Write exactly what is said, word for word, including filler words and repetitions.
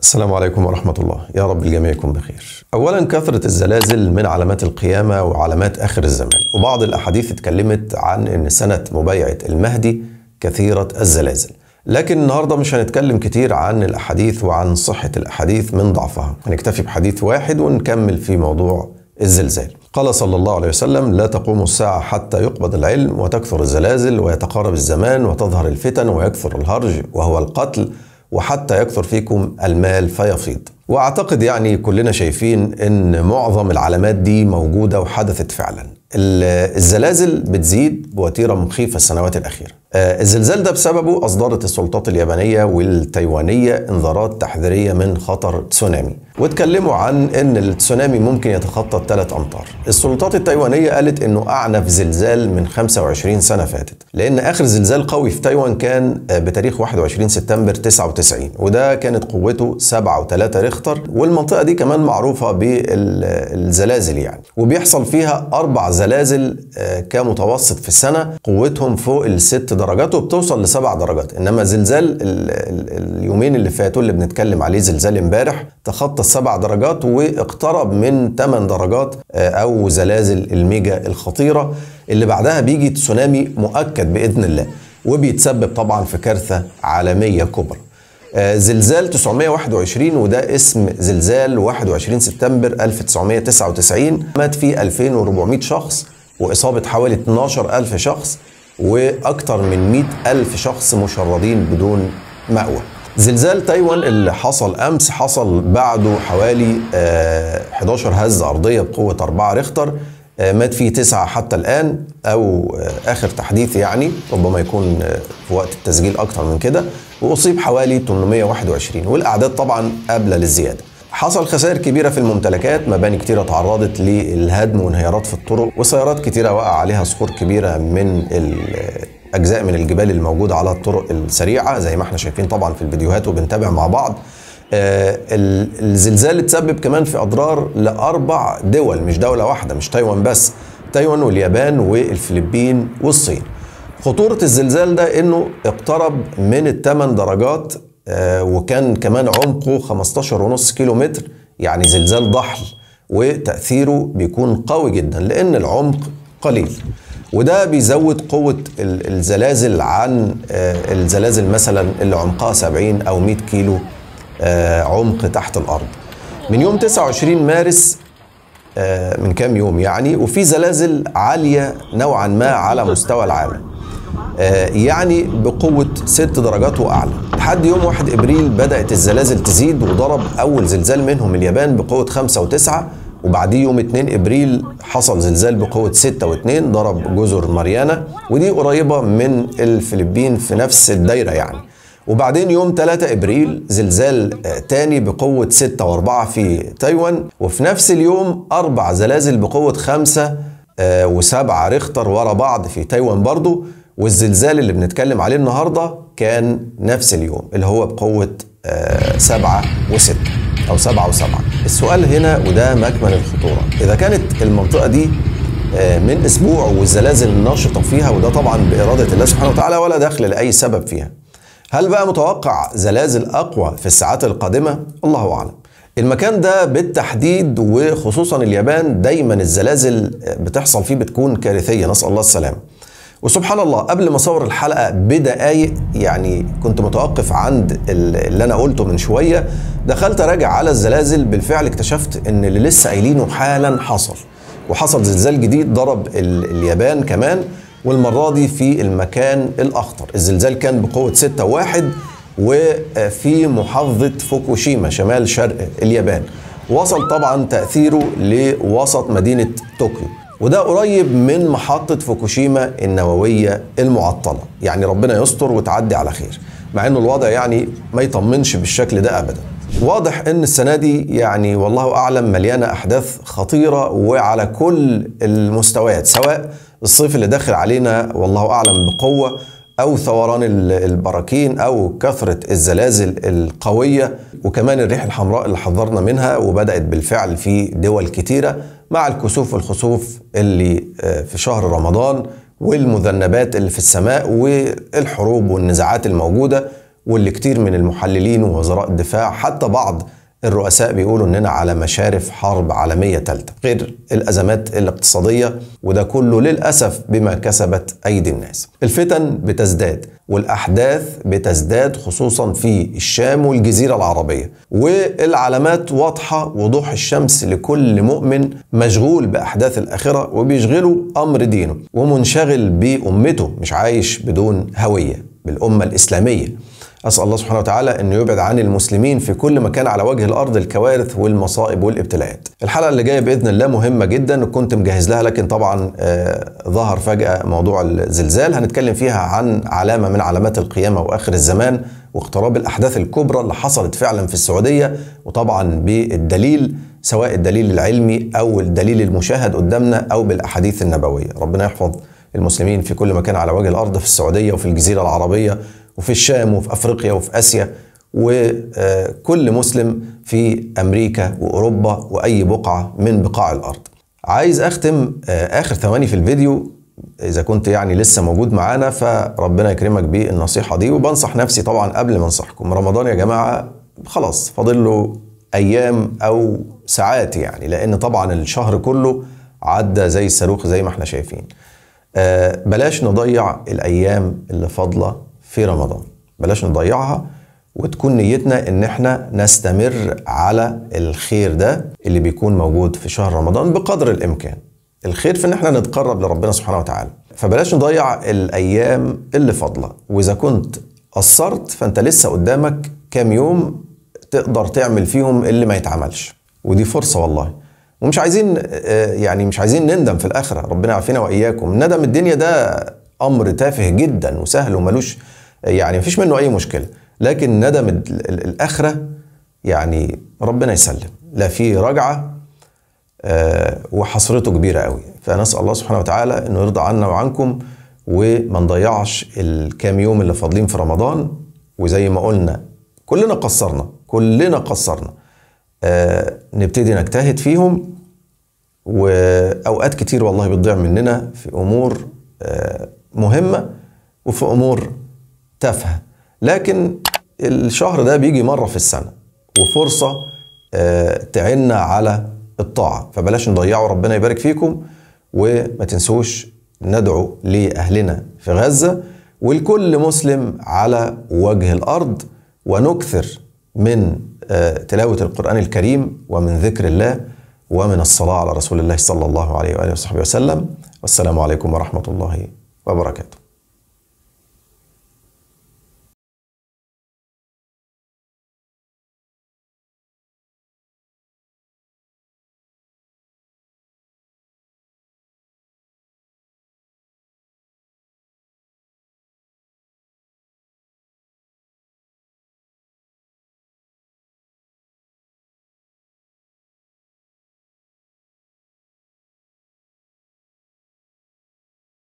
السلام عليكم ورحمة الله، يا رب الجميع يكون بخير. أولا، كثرة الزلازل من علامات القيامة وعلامات آخر الزمان، وبعض الأحاديث اتكلمت عن أن سنة مبايعة المهدي كثيرة الزلازل، لكن النهاردة مش هنتكلم كتير عن الأحاديث وعن صحة الأحاديث من ضعفها، هنكتفي بحديث واحد ونكمل في موضوع الزلزال. قال صلى الله عليه وسلم: لا تقوم الساعة حتى يقبض العلم وتكثر الزلازل ويتقارب الزمان وتظهر الفتن ويكثر الهرج وهو القتل وحتى يكثر فيكم المال فيفيض. واعتقد يعني كلنا شايفين ان معظم العلامات دي موجودة وحدثت فعلا. الزلازل بتزيد بوتيرة مخيفة السنوات الأخيرة. الزلزال ده بسببه أصدرت السلطات اليابانية والتايوانية انذارات تحذيرية من خطر تسونامي، واتكلموا عن ان التسونامي ممكن يتخطى ثلاث أمتار. السلطات التايوانية قالت انه أعنف زلزال من خمسة وعشرين سنة فاتت، لأن آخر زلزال قوي في تايوان كان بتاريخ واحد وعشرين سبتمبر تسعة وتسعين، وده كانت قوته سبعة وثلاثة ريختر. والمنطقة دي كمان معروفة بالزلازل يعني، وبيحصل فيها أربع زلازل كمتوسط في السنة قوتهم فوق الست درجات وبتوصل لسبع درجات. انما زلزال اليومين اللي فاتوا اللي بنتكلم عليه، زلزال امبارح، تخطى السبع درجات واقترب من ثمان درجات، او زلازل الميجا الخطيرة اللي بعدها بيجي تسونامي مؤكد بإذن الله، وبيتسبب طبعا في كارثة عالمية كبرى. زلزال تسعمائة وواحد وعشرين، وده اسم زلزال واحد وعشرين سبتمبر ألف وتسعمائة وتسعة وتسعين، مات فيه ألفين وأربعمائة شخص وإصابة حوالي اثناشر ألف شخص وأكثر من مئة ألف شخص مشردين بدون مأوى. زلزال تايوان اللي حصل أمس حصل بعده حوالي أحد عشر هزة أرضية بقوة أربعة ريختر، مات فيه تسعة حتى الآن، أو آخر تحديث يعني، ربما يكون في وقت التسجيل أكتر من كده، وأصيب حوالي ثمانمائة وواحد وعشرين، والأعداد طبعا قابلة للزيادة. حصل خسائر كبيرة في الممتلكات، مباني كتيرة تعرضت للهدم وانهيارات في الطرق، وسيارات كتيرة وقع عليها صخور كبيرة من أجزاء من الجبال الموجودة على الطرق السريعة زي ما احنا شايفين طبعا في الفيديوهات وبنتابع مع بعض. الزلزال اتسبب كمان في أضرار لأربع دول، مش دولة واحدة، مش تايوان بس، تايوان واليابان والفلبين والصين. خطورة الزلزال ده انه اقترب من الثمان درجات، آه وكان كمان عمقه خمستاشر ونص كيلو متر، يعني زلزال ضحل، وتأثيره بيكون قوي جدا لان العمق قليل، وده بيزود قوة الزلازل عن آه الزلازل مثلا اللي عمقها سبعين او مئة كيلو آه عمق تحت الارض. من يوم تسعة وعشرين مارس آه من كام يوم يعني، وفي زلازل عالية نوعا ما على مستوى العالم، يعني بقوة ست درجات وأعلى. لحد يوم واحد إبريل بدأت الزلازل تزيد، وضرب أول زلزال منهم اليابان بقوة خمسة وتسعة، وبعديه يوم اتنين إبريل حصل زلزال بقوة ستة واثنين ضرب جزر ماريانا، ودي قريبة من الفلبين في نفس الدايرة يعني. وبعدين يوم ثلاثة إبريل زلزال تاني بقوة ستة وأربعة في تايوان، وفي نفس اليوم أربع زلازل بقوة خمسة وسبعة ريختر ورا بعض في تايوان برضو. والزلزال اللي بنتكلم عليه النهاردة كان نفس اليوم اللي هو بقوة آه سبعة وستة أو سبعة وسبعة. السؤال هنا وده مكمن الخطورة، إذا كانت المنطقة دي آه من أسبوع والزلازل نشطة فيها، وده طبعا بإرادة الله سبحانه وتعالى ولا دخل لأي سبب فيها، هل بقى متوقع زلازل أقوى في الساعات القادمة؟ الله أعلم. المكان ده بالتحديد وخصوصا اليابان دايما الزلازل بتحصل فيه بتكون كارثية، نسأل الله السلامة. وسبحان الله، قبل ما اصور الحلقه بدقايق يعني كنت متوقف عند اللي انا قلته من شويه، دخلت اراجع على الزلازل، بالفعل اكتشفت ان اللي لسه قايلينه حالا حصل، وحصل زلزال جديد ضرب اليابان كمان، والمره دي في المكان الاخطر. الزلزال كان بقوه ستة وواحد وفي محافظه فوكوشيما شمال شرق اليابان، وصل طبعا تاثيره لوسط مدينه طوكيو، وده قريب من محطة فوكوشيما النووية المعطلة. يعني ربنا يستر وتعدي على خير، مع انه الوضع يعني ما يطمنش بالشكل ده ابدا. واضح ان السنة دي يعني والله اعلم مليانة احداث خطيرة وعلى كل المستويات، سواء الصيف اللي داخل علينا والله اعلم بقوة، او ثوران البراكين، او كثرة الزلازل القوية، وكمان الريح الحمراء اللي حذرنا منها وبدأت بالفعل في دول كتيرة، مع الكسوف والخسوف اللي في شهر رمضان، والمذنبات اللي في السماء، والحروب والنزاعات الموجودة، واللي كتير من المحللين ووزراء الدفاع حتى بعض الرؤساء بيقولوا اننا على مشارف حرب عالمية ثالثة، غير الازمات الاقتصادية، وده كله للأسف بما كسبت ايدي الناس. الفتن بتزداد والاحداث بتزداد خصوصا في الشام والجزيرة العربية، والعلامات واضحة وضوح الشمس لكل مؤمن مشغول باحداث الاخرة وبيشغله امر دينه ومنشغل بامته، مش عايش بدون هوية بالامة الاسلامية. أسأل الله سبحانه وتعالى أنه يبعد عن المسلمين في كل مكان على وجه الأرض الكوارث والمصائب والابتلاءات. الحلقة اللي جاية بإذن الله مهمة جدا وكنت مجهز لها، لكن طبعا آه ظهر فجأة موضوع الزلزال. هنتكلم فيها عن علامة من علامات القيامة وآخر الزمان واقتراب الأحداث الكبرى اللي حصلت فعلا في السعودية، وطبعا بالدليل سواء الدليل العلمي أو الدليل المشاهد قدامنا أو بالأحاديث النبوية. ربنا يحفظ المسلمين في كل مكان على وجه الأرض، في السعودية وفي الجزيرة العربية وفي الشام وفي أفريقيا وفي آسيا، وكل مسلم في أمريكا وأوروبا وأي بقعة من بقاع الأرض. عايز أختم آخر ثواني في الفيديو، إذا كنت يعني لسه موجود معانا فربنا يكرمك بالنصيحة دي، وبنصح نفسي طبعا قبل ما انصحكم. رمضان يا جماعة خلاص فاضل له أيام أو ساعات يعني، لأن طبعا الشهر كله عدى زي الصاروخ زي ما احنا شايفين. بلاش نضيع الأيام اللي فاضلة في رمضان، بلاش نضيعها، وتكون نيتنا ان احنا نستمر على الخير ده اللي بيكون موجود في شهر رمضان بقدر الامكان. الخير في ان احنا نتقرب لربنا سبحانه وتعالى، فبلاش نضيع الايام اللي فاضله. واذا كنت قصرت فانت لسه قدامك كام يوم تقدر تعمل فيهم اللي ما يتعملش، ودي فرصه والله. ومش عايزين يعني مش عايزين نندم في الاخره، ربنا يعافينا واياكم. ندم الدنيا ده امر تافه جدا وسهل وملوش يعني مفيش منه اي مشكله، لكن ندم الاخره يعني ربنا يسلم، لا في رجعه أه وحسرته كبيره قوي. فنسال الله سبحانه وتعالى انه يرضى عنا وعنكم وما نضيعش الكام يوم اللي فاضلين في رمضان. وزي ما قلنا كلنا قصرنا كلنا قصرنا أه نبتدي نجتهد فيهم، واوقات كتير والله بتضيع مننا في امور أه مهمه وفي امور تافهه، لكن الشهر ده بيجي مرة في السنة وفرصة آه تعيننا على الطاعة، فبلاش نضيعه. ربنا يبارك فيكم، وما تنسوش ندعو لأهلنا في غزة ولكل مسلم على وجه الأرض، ونكثر من آه تلاوة القرآن الكريم ومن ذكر الله ومن الصلاة على رسول الله صلى الله عليه وآله وصحبه وسلم. والسلام عليكم ورحمة الله وبركاته.